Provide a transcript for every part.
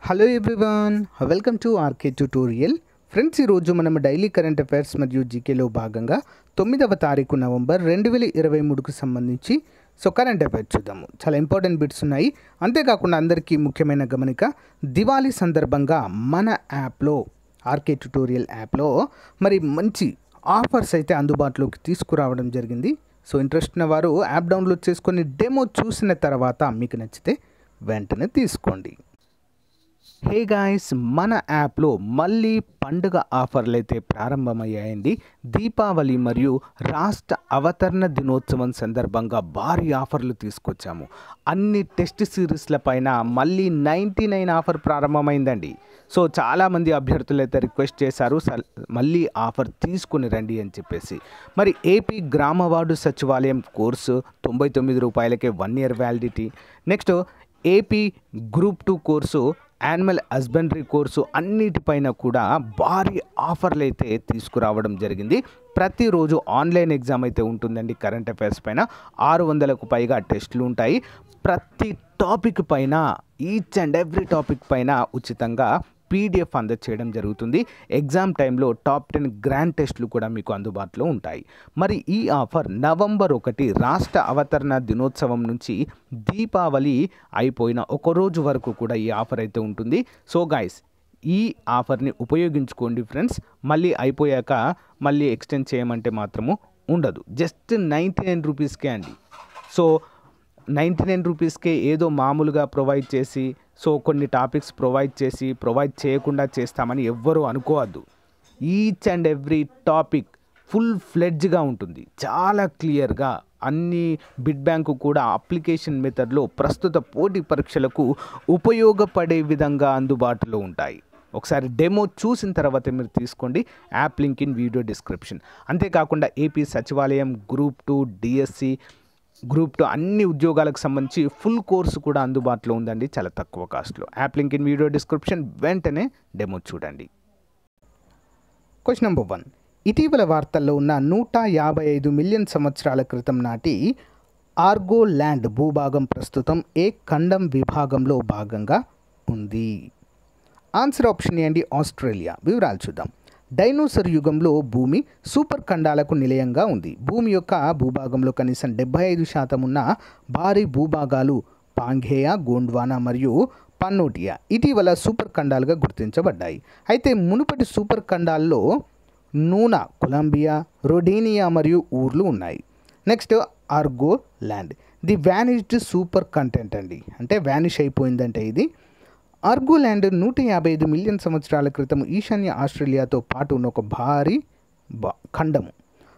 Hello everyone, welcome to RK tutorial. Friends, ఈరోజు మనం daily current affairs మరియు జీకేలో భాగంగా 9వ తారీఖు నవంబర్ 2023కు సంబంధించి కరెంట్ అఫైర్స్ చూద్దాము. చాలా ఇంపార్టెంట్ బిట్స్ ఉన్నాయి. అంతేకాకుండా అందరికీ ముఖ్యమైన గమనిక, దివాళీ సందర్భంగా మన యాప్లో ఆర్కే ట్యూటోరియల్ యాప్లో మరి మంచి ఆఫర్స్ అయితే అందుబాటులోకి తీసుకురావడం జరిగింది. ఇంట్రెస్ట్ ఉన్న వారు యాప్ డౌన్లోడ్ చేసుకొని డెమో చూసిన తర్వాత మీకు నచ్చితే వెంటనే తీసుకోండి. హే గాయ్స్, మన యాప్లో మళ్ళీ పండుగ ఆఫర్లు అయితే ప్రారంభమయ్యాయండి. దీపావళి మరియు రాష్ట్ర అవతరణ దినోత్సవం సందర్భంగా భారీ ఆఫర్లు తీసుకొచ్చాము. అన్ని టెస్ట్ సిరీస్ల పైన మళ్ళీ 99 ఆఫర్ ప్రారంభమైందండి. చాలామంది అభ్యర్థులు అయితే రిక్వెస్ట్ చేశారు, మళ్ళీ ఆఫర్ తీసుకుని రండి అని చెప్పేసి. మరి ఏపీ గ్రామ వార్డు సచివాలయం కోర్సు 99 రూపాయలకే 1 year validity. Next AP group 2 course, animal husbandry course అన్నిటిపైన కూడా భారీ ఆఫర్లు అయితే తీసుకురావడం జరిగింది. ప్రతిరోజు ఆన్లైన్ ఎగ్జామ్ అయితే ఉంటుందండి. కరెంట్ అఫైర్స్ పైన 600కు పైగా టెస్టులు ఉంటాయి. ప్రతి టాపిక్ పైన, ఈచ్ అండ్ ఎవ్రీ టాపిక్ పైన ఉచితంగా పీడిఎఫ్ అందచేయడం జరుగుతుంది. ఎగ్జామ్ టైంలో టాప్ 10 గ్రాండ్ టెస్టులు కూడా మీకు అందుబాటులో ఉంటాయి. మరి ఈ ఆఫర్ నవంబర్ 1 రాష్ట్ర అవతరణ దినోత్సవం నుంచి దీపావళి అయిపోయిన ఒక రోజు వరకు కూడా ఈ ఆఫర్ అయితే ఉంటుంది. గాయ్స్, ఈ ఆఫర్ని ఉపయోగించుకోండి ఫ్రెండ్స్. మళ్ళీ అయిపోయాక మళ్ళీ ఎక్స్టెండ్ చేయమంటే మాత్రము ఉండదు. జస్ట్ 99 రూపీస్కే అండి. 99 రూపీస్కే ఏదో మామూలుగా ప్రొవైడ్ చేసి కొన్ని టాపిక్స్ ప్రొవైడ్ చేయకుండా చేస్తామని ఎవ్వరూ అనుకోవద్దు. Each and every topic full ఫ్లెడ్జ్గా ఉంటుంది, చాలా క్లియర్గా. అన్ని బిడ్ బ్యాంకు కూడా అప్లికేషన్ మెథడ్లో ప్రస్తుత పోటీ పరీక్షలకు ఉపయోగపడే విధంగా అందుబాటులో ఉంటాయి. ఒకసారి డెమో చూసిన తర్వాత మీరు తీసుకోండి. App link in video description. అంతేకాకుండా AP Sachivalayam, group 2, DSC, group 2 అన్ని ఉద్యోగాలకు సంబంధించి ఫుల్ కోర్సు కూడా అందుబాటులో ఉందండి, చాలా తక్కువ కాస్ట్లో. App link in video description. వెంటనే డెమో చూడండి. Question number 1. ఇటీవల వార్తల్లో ఉన్న 155 మిలియన్ సంవత్సరాల క్రితం నాటి ఆర్గో ల్యాండ్ భూభాగం ప్రస్తుతం ఏ ఖండం విభాగంలో భాగంగా ఉంది? ఆన్సర్ ఆప్షన్ ఏ అండి, ఆస్ట్రేలియా. వివరాలు చూద్దాం. డైనోసర్ యుగంలో భూమి సూపర్ ఖండాలకు నిలయంగా ఉంది. భూమి యొక్క భూభాగంలో కనీసం 75% ఉన్న భారీ భూభాగాలు పాంగేయ, గోండ్వానా మరియు పన్నోటియా ఇటీవల సూపర్ ఖండాలుగా గుర్తించబడ్డాయి. అయితే మునుపటి సూపర్ ఖండాల్లో నూనా, కొలంబియా, రొడేనియా మరియు ఊర్లు ఉన్నాయి. Next Argoland, the vanished super content అండి, అంటే వ్యానిష్ అయిపోయిందంటే ఇది. ఆర్గోల్యాండ్ 155 మిలియన్ సంవత్సరాల క్రితం ఈశాన్య ఆస్ట్రేలియాతో పాటు ఉన్న ఒక భారీ ఖండము.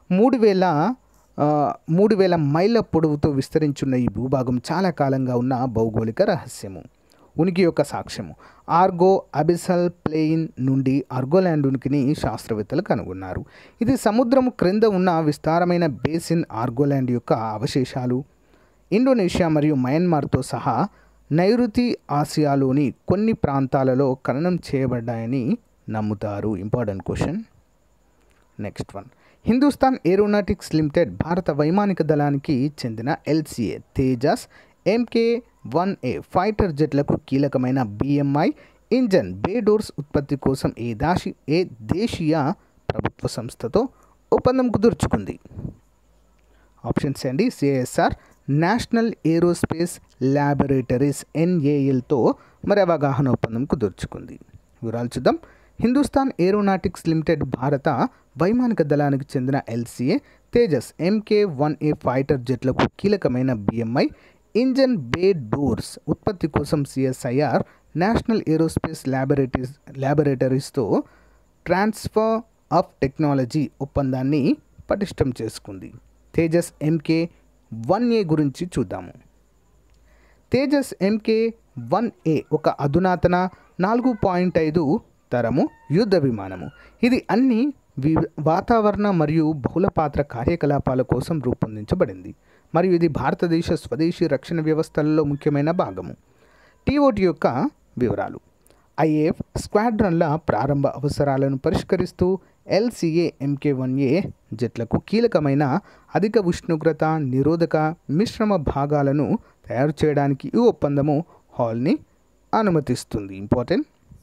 3000 మైళ్ళ పొడవుతో విస్తరించున్న ఈ భూభాగం చాలా కాలంగా ఉన్న భౌగోళిక రహస్యము, ఉనికి యొక్క సాక్ష్యము. ఆర్గో అబిసల్ ప్లెయిన్ నుండి ఆర్గోల్యాండ్ ఉనికిని శాస్త్రవేత్తలు కనుగొన్నారు. ఇది సముద్రము క్రింద ఉన్న విస్తారమైన బేసిన్. ఆర్గోల్యాండ్ యొక్క అవశేషాలు ఇండోనేషియా మరియు మయన్మార్తో సహా నైరుతి ఆసియాలోని కొన్ని ప్రాంతాలలో ఖననం చేయబడ్డాయని నమ్ముతారు. Important question. Next one. Hindustan aeronautics limited భారత వైమానిక దళానికి చెందిన LCA తేజస్ MK-1A ఫైటర్ జెట్లకు కీలకమైన BMI ఇంజన్ బే డోర్స్ ఉత్పత్తి కోసం ఏ దేశీయ ప్రభుత్వ సంస్థతో ఒప్పందం కుదుర్చుకుంది? ఆప్షన్స్ అండి, CSR, నేషనల్ ఏరోస్పేస్ ల్యాబొరేటరీస్ NALతో మరి అవగాహన ఒప్పందం కుదుర్చుకుంది. వివరాలు చూద్దాం. హిందుస్థాన్ ఏరోనాటిక్స్ లిమిటెడ్ భారత వైమానిక దళానికి చెందిన LCA తేజస్ MK-1A ఫైటర్ జెట్లకు కీలకమైన BMI ఇంజన్ బే డోర్స్ ఉత్పత్తి కోసం CSIR నేషనల్ ఏరోస్పేస్ ల్యాబొరేటరీస్తో ట్రాన్స్ఫర్ ఆఫ్ టెక్నాలజీ ఒప్పందాన్ని పటిష్టం చేసుకుంది. తేజస్ MK-1A గురించి చూద్దాము. తేజస్ MK-1A ఒక అధునాతన 4.5 తరము యుద్ధ విమానము. ఇది అన్ని వాతావరణ మరియు బహుళపాత్ర కార్యకలాపాల కోసం రూపొందించబడింది మరియు ఇది భారతదేశ స్వదేశీ రక్షణ వ్యవస్థలలో ముఖ్యమైన భాగము. TOT యొక్క వివరాలు. IAF స్క్వాడ్రన్ల ప్రారంభ అవసరాలను పరిష్కరిస్తూ LCA MK-1A జెట్లకు కీలకమైన అధిక ఉష్ణోగ్రత నిరోధక మిశ్రమ భాగాలను తయారు చేయడానికి ఈ ఒప్పందము హాల్ని అనుమతిస్తుంది. Important.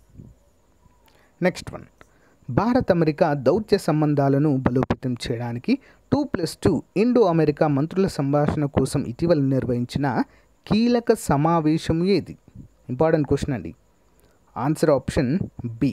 Next one, Bharat America దౌత్య సంబంధాలను బలోపేతం చేయడానికి 2+2 ఇండో అమెరికా మంత్రుల సంభాషణ కోసం ఇటీవల నిర్వహించిన కీలక సమావేశం ఏది? ఇంపార్టెంట్ క్వశ్చన్ అండి. Answer option B,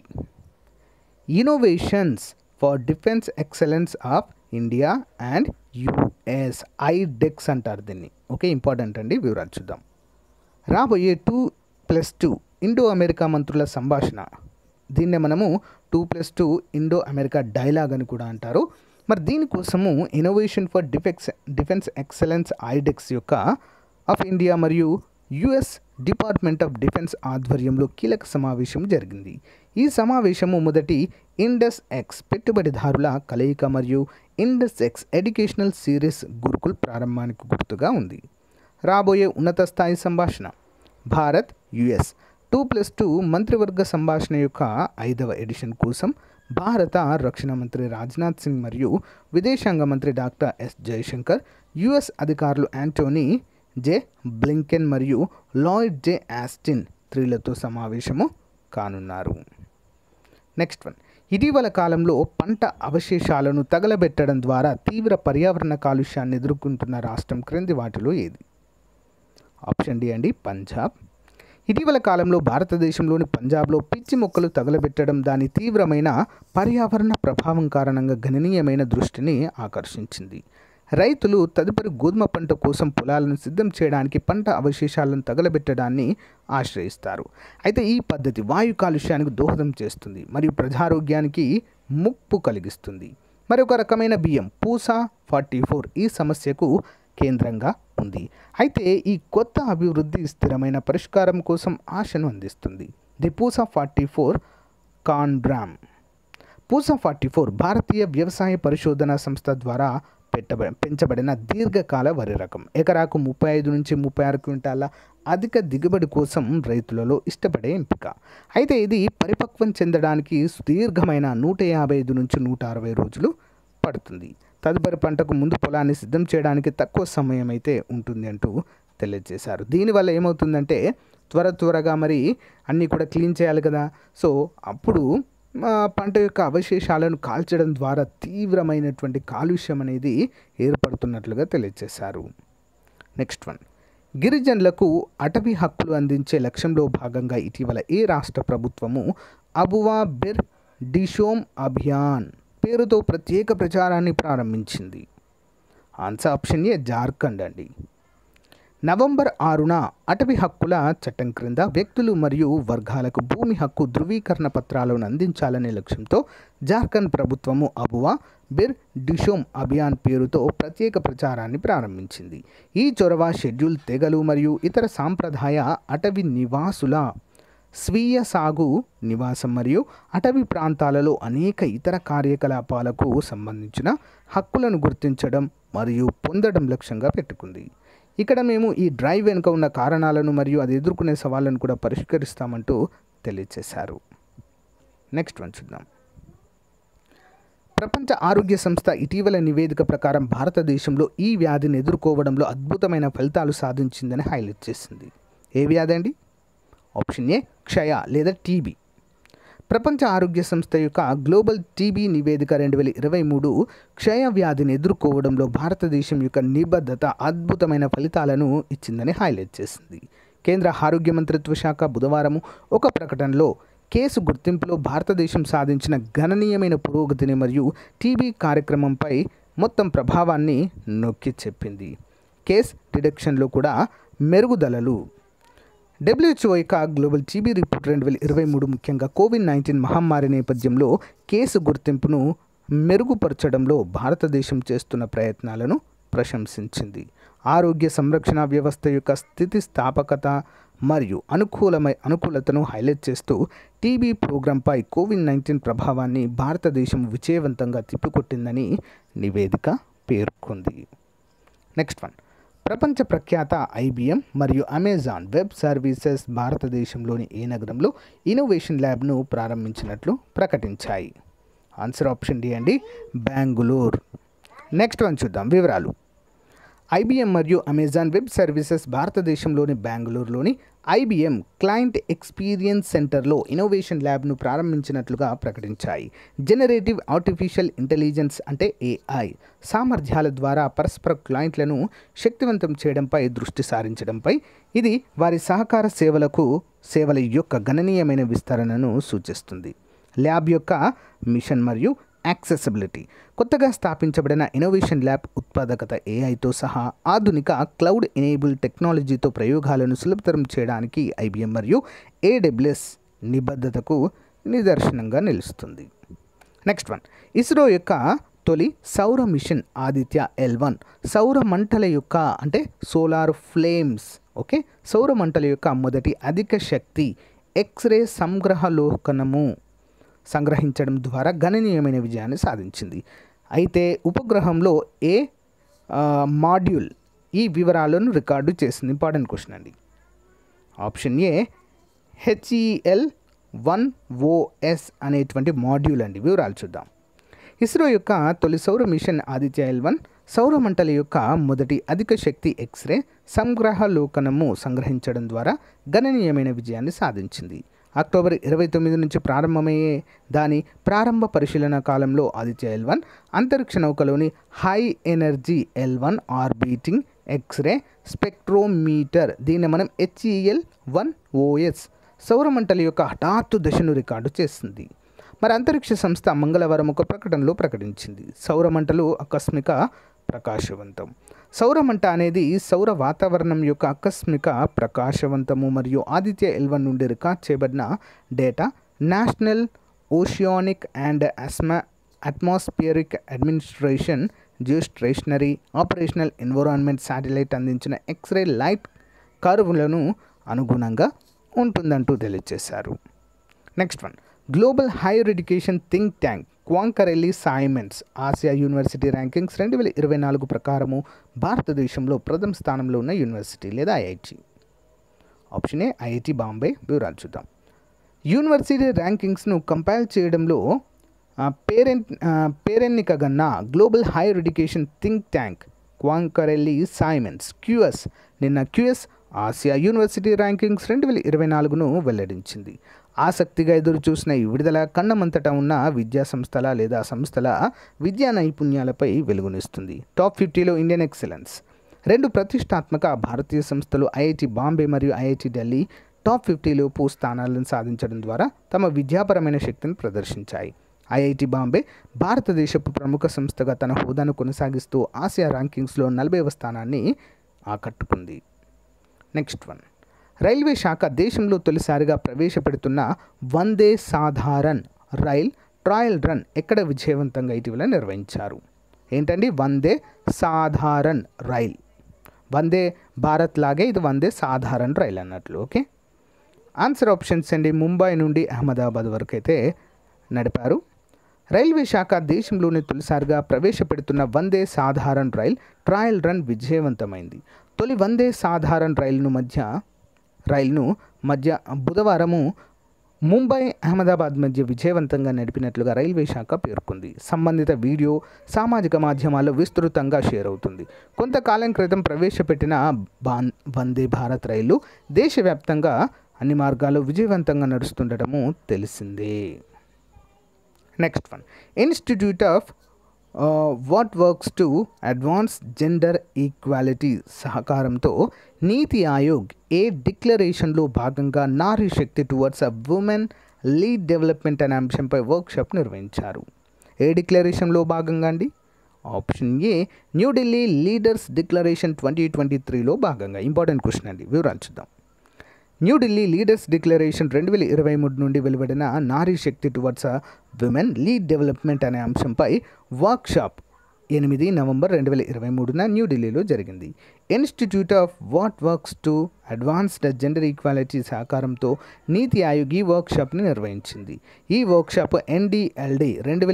innovations for defence excellence of India and US, iDEX అంటారు దీన్ని. ఓకే, ఇంపార్టెంట్ అండి. వివరాలు చూద్దాం. రాబోయే 2+2 ఇండో అమెరికా మంత్రుల సంభాషణ, దీన్నే మనము 2+2 ఇండో అమెరికా డైలాగ్ అని కూడా అంటారు. మరి దీనికోసము innovation for defence excellence iDEX యొక్క ఆఫ్ ఇండియా మరియు యుఎస్ డిపార్ట్మెంట్ ఆఫ్ డిఫెన్స్ ఆధ్వర్యంలో కీలక సమావేశం జరిగింది. ఈ సమావేశము మొదటి ఇండస్ ఎక్స్ పెట్టుబడిదారుల కలయిక మరియు Indus X educational series Gurukul ప్రారంభానికి గుర్తుగా ఉంది. రాబోయే ఉన్నత స్థాయి సంభాషణ, భారత్ యుఎస్ 2+2 మంత్రివర్గ సంభాషణ యొక్క 5వ ఎడిషన్ కోసం భారత రక్షణ మంత్రి రాజ్నాథ్ సింగ్ మరియు విదేశాంగ మంత్రి డాక్టర్ ఎస్ జయశంకర్, యుఎస్ అధికారులు యాంటోనీ జే బ్లింకెన్ మరియు లాయిడ్ జే ఆస్టిన్ 3లతో సమావేశము కానున్నారు. నెక్స్ట్ వన్, ఇటీవల కాలంలో పంట అవశేషాలను తగలబెట్టడం ద్వారా తీవ్ర పర్యావరణ కాలుష్యాన్ని ఎదుర్కొంటున్న రాష్ట్రం క్రింది వాటిలో ఏది? ఆప్షన్ డి అండి, పంజాబ్. ఇటీవల కాలంలో భారతదేశంలోని పంజాబ్లో పిచ్చి మొక్కలు తగలబెట్టడం దాని తీవ్రమైన పర్యావరణ ప్రభావం కారణంగా గణనీయమైన దృష్టిని ఆకర్షించింది. రైతులు తదుపరి గోధుమ పంట కోసం పొలాలను సిద్ధం చేయడానికి పంట అవశేషాలను తగలబెట్టడాన్ని ఆశ్రయిస్తారు. అయితే ఈ పద్ధతి వాయు కాలుష్యానికి దోహదం చేస్తుంది మరియు ప్రజారోగ్యానికి ముప్పు కలిగిస్తుంది. మరొక రకమైన బియ్యం పూసా 44 ఈ సమస్యకు కేంద్రంగా ఉంది. అయితే ఈ కొత్త అభివృద్ధి స్థిరమైన పరిష్కారం కోసం ఆశను అందిస్తుంది. ది పూసా 44 కాన్బ్రామ్. పూసా 44 భారతీయ వ్యవసాయ పరిశోధన సంస్థ ద్వారా పెంచబడిన దీర్ఘకాల వరి రకం. ఎకరాకు 35 నుంచి 36 క్వింటాల అధిక దిగుబడి కోసం రైతులలో ఇష్టపడే ఎంపిక. అయితే ఇది పరిపక్వం చెందడానికి సుదీర్ఘమైన 155 నుంచి 160 రోజులు పడుతుంది. తదుపరి పంటకు ముందు పొలాన్ని సిద్ధం చేయడానికి తక్కువ సమయం అయితే ఉంటుంది అంటూ తెలియజేశారు. దీనివల్ల ఏమవుతుందంటే త్వరగా మరి అన్నీ కూడా క్లీన్ చేయాలి కదా. సో అప్పుడు పంట యొక్క అవశేషాలను కాల్చడం ద్వారా తీవ్రమైనటువంటి కాలుష్యం అనేది ఏర్పడుతున్నట్లుగా తెలియజేశారు. నెక్స్ట్ వన్, గిరిజనులకు అటవీ హక్కులు అందించే లక్ష్యంలో భాగంగా ఇటీవల ఏ రాష్ట్ర ప్రభుత్వము అబువా బిర్ డిషోమ్ అభియాన్ పేరుతో ప్రత్యేక ప్రచారాన్ని ప్రారంభించింది? ఆన్సర్ ఆప్షన్ ఏ, జార్ఖండ్ అండి. నవంబర్ 6న అటవీ హక్కుల చట్టం క్రింద వ్యక్తులు మరియు వర్గాలకు భూమి హక్కు ధృవీకరణ పత్రాలను అందించాలనే లక్ష్యంతో జార్ఖండ్ ప్రభుత్వము అబువా బిర్ డిషోమ్ అభియాన్ పేరుతో ప్రత్యేక ప్రచారాన్ని ప్రారంభించింది. ఈ చొరవ షెడ్యూల్ తెగలు మరియు ఇతర సాంప్రదాయ అటవీ నివాసుల స్వీయ సాగు నివాసం మరియు అటవీ ప్రాంతాలలో అనేక ఇతర కార్యకలాపాలకు సంబంధించిన హక్కులను గుర్తించడం మరియు పొందడం లక్ష్యంగా పెట్టుకుంది. ఇక్కడ మేము ఈ డ్రైవ్ వెనుక ఉన్న కారణాలను మరియు అది ఎదుర్కొనే సవాళ్ళను కూడా పరిష్కరిస్తామంటూ తెలియజేశారు. నెక్స్ట్ వన్ చూద్దాం. ప్రపంచ ఆరోగ్య సంస్థ ఇటీవల నివేదిక ప్రకారం భారతదేశంలో ఈ వ్యాధిని ఎదుర్కోవడంలో అద్భుతమైన ఫలితాలు సాధించిందని హైలైట్ చేసింది. ఏ వ్యాధి అండి? ఆప్షన్ ఏ, క్షయ లేదా టీబీ. ప్రపంచ ఆరోగ్య సంస్థ యొక్క గ్లోబల్ టీబీ నివేదిక 2023 క్షయ వ్యాధిని ఎదుర్కోవడంలో భారతదేశం యొక్క నిబద్ధత అద్భుతమైన ఫలితాలను ఇచ్చిందని హైలైట్ చేసింది. కేంద్ర ఆరోగ్య మంత్రిత్వ శాఖ బుధవారం ఒక ప్రకటనలో కేసు గుర్తింపులో భారతదేశం సాధించిన గణనీయమైన పురోగతిని మరియు టీబీ కార్యక్రమంపై మొత్తం ప్రభావాన్ని నొక్కి చెప్పింది. కేస్ డిటెక్షన్లో కూడా మెరుగుదలలు. WHO యొక్క గ్లోబల్ టీబీ రిపోర్ట్ 2023 ముఖ్యంగా కోవిడ్-19 మహమ్మారి నేపథ్యంలో కేసు గుర్తింపును మెరుగుపరచడంలో భారతదేశం చేస్తున్న ప్రయత్నాలను ప్రశంసించింది. ఆరోగ్య సంరక్షణ వ్యవస్థ యొక్క స్థితిస్థాపకత మరియు అనుకూలతను హైలైట్ చేస్తూ టీబీ ప్రోగ్రాంపై కోవిడ్-19 ప్రభావాన్ని భారతదేశం విజయవంతంగా తిప్పికొట్టిందని నివేదిక పేర్కొంది. నెక్స్ట్ వన్, ప్రపంచ ప్రఖ్యాత IBM మరియు అమెజాన్ వెబ్ సర్వీసెస్ భారతదేశంలోని ఏ నగరంలో ఇన్నోవేషన్ ల్యాబ్ను ప్రారంభించినట్లు ప్రకటించాయి? ఆన్సర్ ఆప్షన్ డి అండి, బెంగళూరు. నెక్స్ట్ వన్ చూద్దాం వివరాలు. IBM మరియు అమెజాన్ వెబ్ సర్వీసెస్ భారతదేశంలోని బెంగళూరులోని ఐబిఎం క్లయింట్ ఎక్స్పీరియన్స్ సెంటర్లో ఇన్నోవేషన్ ల్యాబ్ను ప్రారంభించినట్లుగా ప్రకటించాయి. జనరేటివ్ ఆర్టిఫిషియల్ ఇంటెలిజెన్స్ అంటే ఏఐ సామర్థ్యాల ద్వారా పరస్పర క్లయింట్లను శక్తివంతం చేయడంపై దృష్టి సారించడంపై ఇది వారి సహకార సేవల యొక్క గణనీయమైన విస్తరణను సూచిస్తుంది. ల్యాబ్ యొక్క మిషన్ మరియు యాక్సెసిబిలిటీ. కొత్తగా స్థాపించబడిన ఇన్నోవేషన్ ల్యాబ్ ఉత్పాదకత ఏఐతో సహా ఆధునిక క్లౌడ్ ఎనేబుల్ టెక్నాలజీతో ప్రయోగాలను సులభతరం చేయడానికి ఐబిఎం మరియు ఏడబ్ల్యూఎస్ నిబద్ధతకు నిదర్శనంగా నిలుస్తుంది. నెక్స్ట్ వన్, ఇస్రో యొక్క తొలి సౌర మిషన్ ఆదిత్య L1 సౌర మంటల యొక్క అంటే సోలార్ ఫ్లేమ్స్ సౌర మంటల యొక్క మొదటి అధిక శక్తి ఎక్స్రే సంగ్రహలోకనము సంగ్రహించడం ద్వారా గణనీయమైన విజయాన్ని సాధించింది. అయితే ఉపగ్రహంలో ఏ మాడ్యూల్ ఈ వివరాలను రికార్డు చేసింది? ఇంపార్టెంట్ క్వశ్చన్ అండి. ఆప్షన్ ఏ HEL-1OS అనేటువంటి మాడ్యూల్ అండి. వివరాలు చూద్దాం. ఇస్రో యొక్క తొలి సౌర మిషన్ ఆదిత్య L1 సౌర మంటల యొక్క మొదటి అధిక శక్తి ఎక్స్రే సంగ్రహలోకనము సంగ్రహించడం ద్వారా గణనీయమైన విజయాన్ని సాధించింది. అక్టోబర్ 29 నుంచి ప్రారంభమయ్యే దాని ప్రారంభ పరిశీలన కాలంలో ఆదిత్య L1 అంతరిక్ష నౌకలోని high energy L1 orbiting X-ray spectrometer దీన్ని మనం HEL-1OS సౌరమంటల యొక్క హఠాత్తు దశను రికార్డు చేసింది. మరి అంతరిక్ష సంస్థ మంగళవారం ఒక ప్రకటనలో ప్రకటించింది, సౌరమంటలు ఆకస్మిక ప్రకాశవంతం. సౌరమంట అనేది సౌర వాతావరణం యొక్క ఆకస్మిక ప్రకాశవంతము మరియు ఆదిత్య L1 నుండి రికార్డ్ చేయబడిన data national oceanic and atmospheric administration geostationary operational environment satellite అందించిన ఎక్స్రే లైట్ కర్వ్లను అనుగుణంగా ఉంటుందంటూ తెలియజేశారు. Next one, global higher education think tank Quacquarelli Symonds Asia university rankings 2024 ప్రకారము భారతదేశంలో ప్రథమ స్థానంలో ఉన్న యూనివర్సిటీ లేదా IIT. Option A IIT Bombay. వివరాలు చూద్దాం. యూనివర్సిటీ ర్యాంకింగ్స్ను కంపైల్ చేయడంలో పేరెన్నికగన్న global higher education think tank Quacquarelli Symonds QS నిన్న QS ఆసియా యూనివర్సిటీ ర్యాంకింగ్స్ 2024ను వెల్లడించింది. ఆసక్తిగా ఎదురు చూసిన ఈ విడుదల ఖండమంతటా ఉన్న విద్యా సంస్థల లేదా సంస్థల విద్యా నైపుణ్యాలపై వెలుగునిస్తుంది. టాప్ 50లో ఇండియన్ ఎక్సలెన్స్. 2 ప్రతిష్టాత్మక భారతీయ సంస్థలు ఐఐటి బాంబే మరియు ఐఐటి ఢిల్లీ టాప్ 50లోపు స్థానాలను సాధించడం ద్వారా తమ విద్యాపరమైన శక్తిని ప్రదర్శించాయి. ఐఐటి బాంబే భారతదేశపు ప్రముఖ సంస్థగా తన హోదాను కొనసాగిస్తూ ఆసియా ర్యాంకింగ్స్లో 40వ స్థానాన్ని ఆకట్టుకుంది. నెక్స్ట్ వన్, రైల్వే శాఖ దేశంలో తొలిసారిగా ప్రవేశపెడుతున్న Vande Sadharan rail trial run ఎక్కడ విజయవంతంగా ఇటీవల నిర్వహించారు? ఏంటండి వందే సాధారణ్ రైల్? వందే భారత్ లాగే ఇది వందే సాధారణ్ రైల్ అన్నట్లు. ఆన్సర్ ఆప్షన్స్ అండి. ముంబై నుండి అహ్మదాబాద్ వరకు అయితే నడిపారు. రైల్వే శాఖ దేశంలోని తొలిసారిగా ప్రవేశపెడుతున్న Vande Sadharan rail trial run విజయవంతమైంది. తొలి వందే సాధారణ్ రైలును మధ్య బుధవారము ముంబై అహ్మదాబాద్ మధ్య విజయవంతంగా నడిపినట్లుగా రైల్వే శాఖ పేర్కొంది. సంబంధిత వీడియో సామాజిక మాధ్యమాల్లో విస్తృతంగా షేర్ అవుతుంది. కొంతకాలం క్రితం ప్రవేశపెట్టిన వందే భారత్ రైలు దేశవ్యాప్తంగా అన్ని మార్గాల్లో విజయవంతంగా నడుస్తుండటము తెలిసిందే. Next one, institute of what works to advance gender equality సహకారంతో నీతి ఆయోగ్ ఏ డిక్లరేషన్లో భాగంగా Nari Shakti towards a women led development అనే అంశంపై వర్క్షాప్ నిర్వహించారు. ఏ డిక్లరేషన్లో భాగంగా అండి? Option A New Delhi leaders declaration 2023లో భాగంగా. ఇంపార్టెంట్ క్వశ్చన్ అండి. వివరాలు చూద్దాం. న్యూఢిల్లీ లీడర్స్ డిక్లరేషన్ 2023 నుండి వెలువడిన Nari Shakti towards women led development అనే అంశంపై వర్క్షాప్ 8 నవంబర్ 2023న న్యూఢిల్లీలో జరిగింది. Institute of what works to advanced gender equality సహకారంతో నీతి ఆయోగ్ ఈ వర్క్షాప్ని నిర్వహించింది. ఈ వర్క్షాప్ NDLD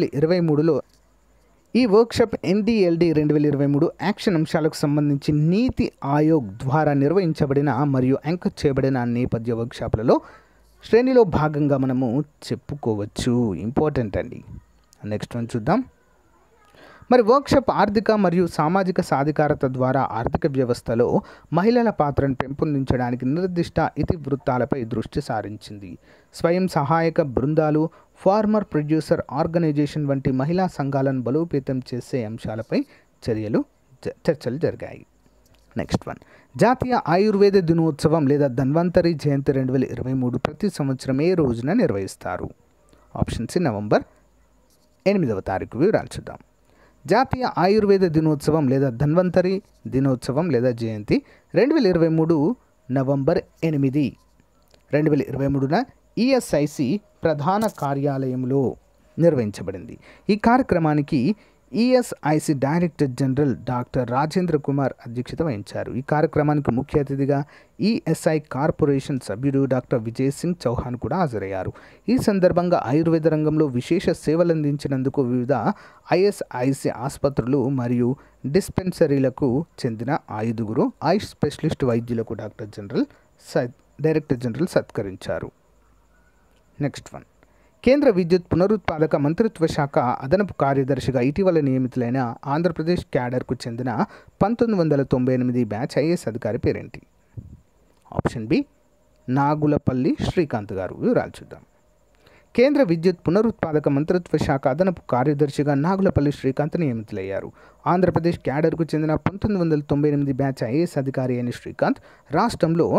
2023 యాక్షన్ అంశాలకు సంబంధించి నీతి ఆయోగ్ ద్వారా నిర్వహించబడిన మరియు యాంకర్ చేయబడిన నేపథ్య వర్క్షాప్లలో శ్రేణిలో భాగంగా మనము చెప్పుకోవచ్చు. ఇంపార్టెంట్ అండి. నెక్స్ట్ వన్ చూద్దాం. మరి వర్క్షాప్ ఆర్థిక మరియు సామాజిక సాధికారత ద్వారా ఆర్థిక వ్యవస్థలో మహిళల పాత్రను పెంపొందించడానికి నిర్దిష్ట ఇతివృత్తాలపై దృష్టి సారించింది. స్వయం సహాయక బృందాలు, ఫార్మర్ ప్రొడ్యూసర్ ఆర్గనైజేషన్ వంటి మహిళా సంఘాలను బలోపేతం చేసే అంశాలపై చర్చలు జరిగాయి. నెక్స్ట్ వన్, జాతీయ ఆయుర్వేద దినోత్సవం లేదా ధన్వంతరి జయంతి 2023 ప్రతి సంవత్సరం ఏ రోజున నిర్వహిస్తారు? ఆప్షన్ సి నవంబర్ 8వ తారీఖు. వివరాలు చూద్దాం. జాతీయ ఆయుర్వేద దినోత్సవం లేదా ధన్వంతరి దినోత్సవం లేదా జయంతి 2023 నవంబర్ 8, 2023న ఈఎస్ఐసి ప్రధాన కార్యాలయంలో నిర్వహించబడింది. ఈ కార్యక్రమానికి ESIC director general doctor Rajendra Kumar అధ్యక్షత వహించారు. ఈ కార్యక్రమానికి ముఖ్య అతిథిగా ఈఎస్ఐ కార్పొరేషన్ సభ్యుడు డాక్టర్ విజయ్ సింగ్ చౌహాన్ కూడా హాజరయ్యారు. ఈ సందర్భంగా ఆయుర్వేద రంగంలో విశేష సేవలందించినందుకు వివిధ ఐఎస్ఐసి ఆసుపత్రులు మరియు డిస్పెన్సరీలకు చెందిన 5 ఆయుష్ స్పెషలిస్ట్ వైద్యులకు డైరెక్టర్ జనరల్ సత్కరించారు. నెక్స్ట్ వన్, కేంద్ర విద్యుత్ పునరుత్పాదక మంత్రిత్వ శాఖ అదనపు కార్యదర్శిగా ఇటీవల నియమితులైన ఆంధ్రప్రదేశ్ క్యాడర్కు చెందిన 1998 బ్యాచ్ ఐఏఎస్ అధికారి పేరేంటి? ఆప్షన్ బి నాగులపల్లి శ్రీకాంత్ గారు. వివరాలు చూద్దాం. కేంద్ర విద్యుత్ పునరుత్పాదక మంత్రిత్వ శాఖ అదనపు కార్యదర్శిగా నాగులపల్లి శ్రీకాంత్ నియమితులయ్యారు. ఆంధ్రప్రదేశ్ క్యాడర్కు చెందిన 1998 బ్యాచ్ ఐఏఎస్ అధికారి అయిన శ్రీకాంత్ రాష్ట్రంలో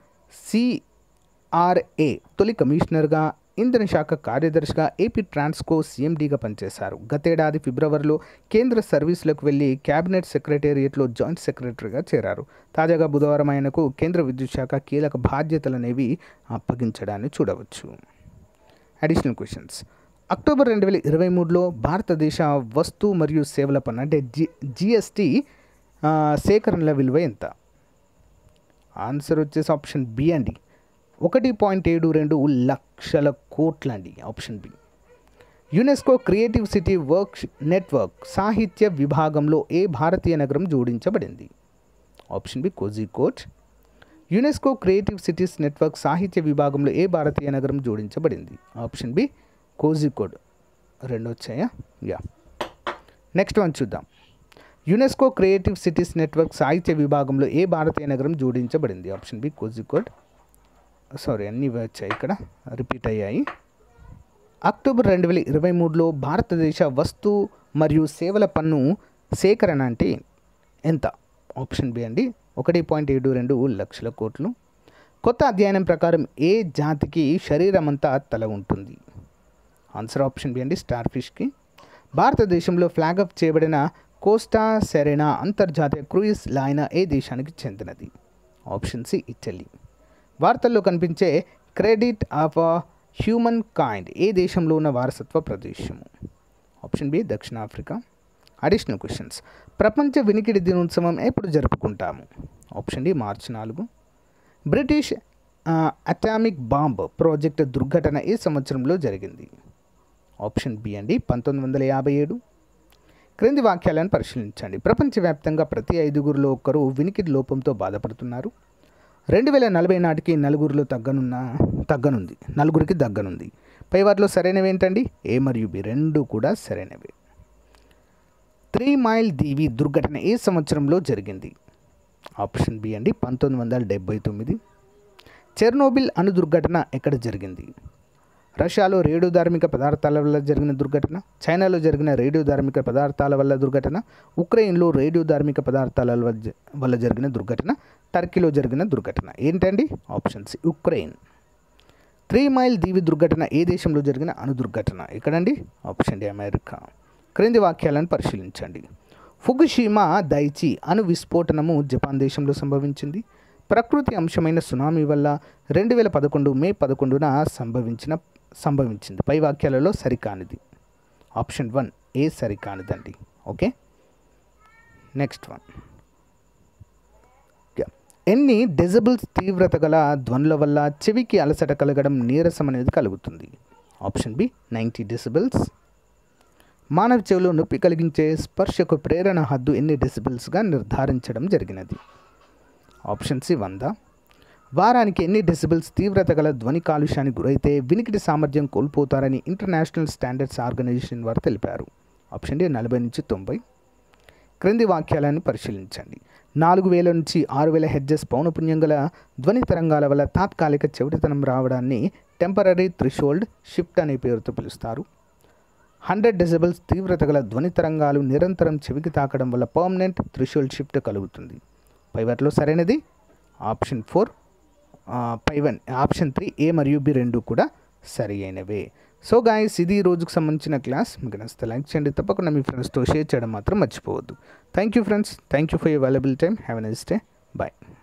సిఆర్ఏ తొలి కమిషనర్గా, ఇంధన శాఖ కార్యదర్శిగా, ఏపీ ట్రాన్స్కో సీఎండీగా పనిచేశారు. గతేడాది ఫిబ్రవరిలో కేంద్ర సర్వీసులకు వెళ్లి కేబినెట్ సెక్రటేరియట్లో జాయింట్ సెక్రటరీగా చేరారు. తాజాగా బుధవారం ఆయనకు కేంద్ర విద్యుత్ శాఖ కీలక బాధ్యతలనేవి అప్పగించడాన్ని చూడవచ్చు. Additional questions. అక్టోబర్ 2023లో భారతదేశ వస్తు మరియు సేవల పన్ను అంటే జిఎస్టీ సేకరణల విలువ ఎంత? ఆన్సర్ వచ్చేసి ఆప్షన్ బి అండి, 1.72 లక్షల కోట్లండి. Option B. UNESCO creative city work network సాహిత్య విభాగంలో ఏ భారతీయ నగరం జోడించబడింది? Option B Kozhikode. UNESCO creative cities network సాహిత్య విభాగంలో ఏ భారతీయ నగరం జోడించబడింది? Option B Kozhikode. 2 వచ్చాయా? యా. నెక్స్ట్ వన్ చూద్దాం. యునెస్కో క్రియేటివ్ సిటీస్ నెట్వర్క్ సాహిత్య విభాగంలో ఏ భారతీయ నగరం జోడించబడింది? Option B Kozhikode. సారీ, అన్నీ వచ్చాయి, ఇక్కడ రిపీట్ అయ్యాయి. అక్టోబర్ 2023లో భారతదేశ వస్తు మరియు సేవల పన్ను సేకరణ అంటే ఎంత? ఆప్షన్ బి అండి, 1.72 లక్షల కోట్లు. కొత్త అధ్యయనం ప్రకారం ఏ జాతికి శరీరమంతా తల ఉంటుంది? ఆన్సర్ ఆప్షన్ బి అండి, స్టార్ ఫిష్కి. భారతదేశంలో ఫ్లాగ్ అప్ చేయబడిన కోస్టా సెరెనా అంతర్జాతీయ క్రూయిజ్ లైనర్ ఏ దేశానికి చెందినది? Option C Italy. వార్తల్లో కనిపించే క్రెడిట్ ఆఫ్ హ్యూమన్ కైండ్ ఏ దేశంలో ఉన్న వారసత్వ ప్రదేశము? ఆప్షన్ బి దక్షిణాఫ్రికా. Additional questions. ప్రపంచ వినికిడి దినోత్సవం ఎప్పుడు జరుపుకుంటాము? Option D March 4. British atomic bomb project దుర్ఘటన ఏ సంవత్సరంలో జరిగింది? ఆప్షన్ బి అండి 1957. క్రింది వాక్యాలను పరిశీలించండి. ప్రపంచవ్యాప్తంగా ప్రతి 5గురిలో ఒకరు వినికిడి లోపంతో బాధపడుతున్నారు. 2040 నాటికి నలుగురికి తగ్గనుంది. పై వాటిలో సరైనవి ఏంటండి? ఏ మరియు బి రెండు కూడా సరైనవి. 3 మైల్ దీవి దుర్ఘటన ఏ సంవత్సరంలో జరిగింది? ఆప్షన్ బి అండి 1979. చెర్నోబిల్ అణు దుర్ఘటన ఎక్కడ జరిగింది? రష్యాలో రేడియోధార్మిక పదార్థాల వల్ల జరిగిన దుర్ఘటన, చైనాలో జరిగిన రేడియోధార్మిక పదార్థాల వల్ల దుర్ఘటన, ఉక్రెయిన్లో రేడియోధార్మిక పదార్థాల వల్ల జరిగిన దుర్ఘటన, టర్కీలో జరిగిన దుర్ఘటన ఏంటండి? Option C Ukraine. 3 మైల్ దీవి దుర్ఘటన ఏ దేశంలో జరిగిన అణు దుర్ఘటన? ఎక్కడండి? Option D America. క్రింది వాక్యాలను పరిశీలించండి. ఫుకుషిమా దైచి అణు విస్ఫోటనము జపాన్ దేశంలో సంభవించింది. ప్రకృతి అంశమైన సునామీ వల్ల 2011 మే 11న సంభవించింది. పై వాక్యాలలో సరికానిది? ఆప్షన్ 1 ఏ సరికానిదండి. ఓకే. Next one. ఎన్ని డెసిబుల్స్ తీవ్రత గల ధ్వనుల వల్ల చెవికి అలసట కలగడం, నీరసం అనేది కలుగుతుంది? Option B 90 decibels. మానవ చెవిలో నొప్పి కలిగించే స్పర్శకు ప్రేరణ హద్దు ఎన్ని డెసిబుల్స్గా నిర్ధారించడం జరిగినది? Option C 100. వారానికి ఎన్ని డెసిబుల్స్ తీవ్రత గల ధ్వని కాలుష్యానికి గురైతే వినికిడి సామర్థ్యం కోల్పోతారని ఇంటర్నేషనల్ స్టాండర్డ్స్ ఆర్గనైజేషన్ వారు తెలిపారు? ఆప్షన్ డి 40 నుంచి 90. క్రింది వాక్యాలను పరిశీలించండి. 4000 నుంచి 6000 హెర్ట్జ్ పౌనపున్యం గల ధ్వని తరంగాల వల్ల తాత్కాలిక చెవిటితనం రావడాన్ని టెంపరరీ థ్రెషోల్డ్ షిఫ్ట్ అనే పేరుతో పిలుస్తారు. 100 డెసిబెల్స్ తీవ్రత గల ధ్వని తరంగాలు నిరంతరం చెవికి తాకడం వల్ల పర్మనెంట్ థ్రెషోల్డ్ షిఫ్ట్ కలుగుతుంది. పై వాటిలో సరైనది ఆప్షన్ 4, పై 1 ఆప్షన్ 3 ఏ మరియు బి రెండు కూడా సరి అయినవే. సో గాయస్, ఇది ఈ రోజుకు సంబంధించిన క్లాస్. మీకు నచ్చితే లైక్ చేయండి, తప్పకుండా మీ ఫ్రెండ్స్తో షేర్ చేయడం మాత్రం మర్చిపోవద్దు. Thank you friends, thank you for your valuable time. Have a nice day. Bye.